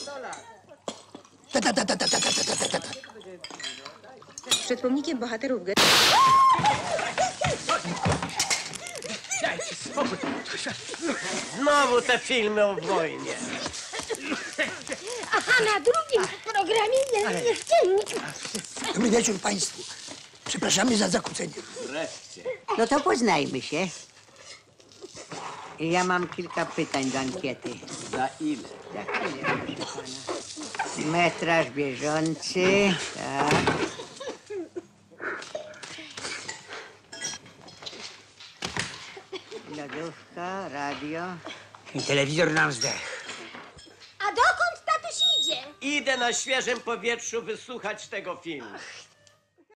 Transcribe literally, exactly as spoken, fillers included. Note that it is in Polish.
Ta, ta, ta, ta, ta, ta, ta, ta, ta, ta. Przed pomnikiem bohaterów G... Dajcie spokój. Znowu te filmy o wojnie. Aha, na drugim programie nie, nie chcieli nic. Dobry wieczór państwu. Przepraszamy za zakłócenie. Wreszcie. No to poznajmy się. Ja mam kilka pytań do ankiety. Za ile? Za chwilę, proszę pana. Metraż bieżący, tak. Lodówka, radio. I telewizor nam zdech. A dokąd tatuś idzie? Idę na świeżym powietrzu wysłuchać tego filmu.